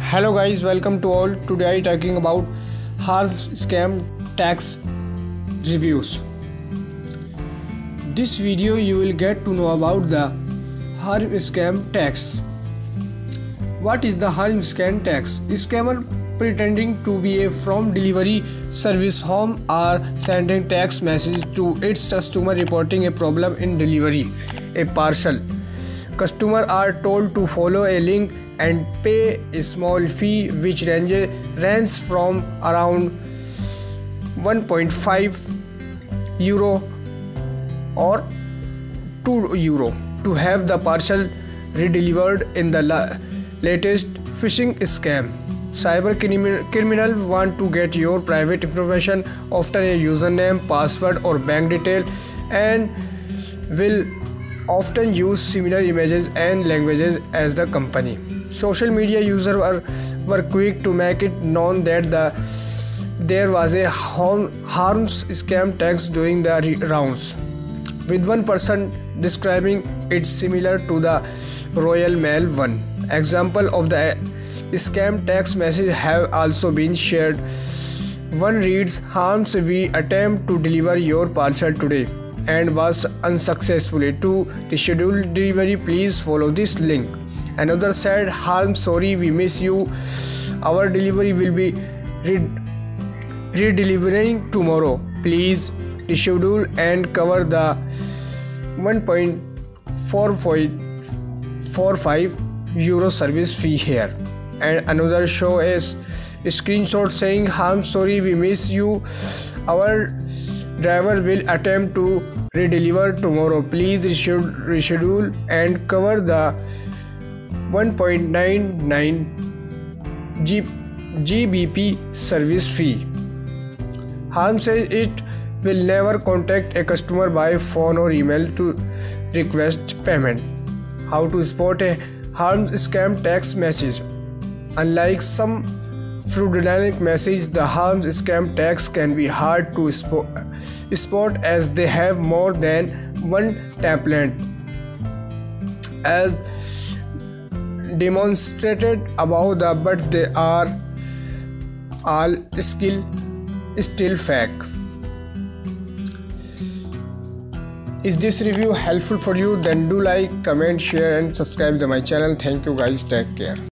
Hello guys, welcome to all. Today I talking about harm scam tax reviews. This video you will get to know about the harm scam tax. What is the harm scam tax? Scammer pretending to be a from delivery service home are sending text message to its customer reporting a problem in delivery a parcel. Customers are told to follow a link and pay a small fee which ranges from around 1.5 euro or 2 euro to have the parcel redelivered in the latest phishing scam. Cyber criminals want to get your private information, often a username, password or bank detail, and will often use similar images and languages as the company. Social media users were quick to make it known that there was a harms scam tax doing the rounds, with one person describing it similar to the Royal Mail one. Example of the scam tax message have also been shared. One reads, "Harms, we attempt to deliver your parcel today and was unsuccessfully to reschedule delivery. Please follow this link." Another said, "Harms, sorry, we miss you. Our delivery will be redelivering tomorrow. Please reschedule and cover the 1.45 euro service fee here." And another show is a screenshot saying, "Harms, sorry, we miss you. Our driver will attempt to redeliver tomorrow. Please reschedule and cover the 1.99 GBP service fee." Harm says it will never contact a customer by phone or email to request payment. How to spot a harm scam tax message? Unlike some fraudulent messages, the harm scam tax can be hard to spot as they have more than one template, as demonstrated above, but they are all still fake. Is this review helpful for you? Then do like, comment, share and subscribe to my channel. Thank you guys. Take care.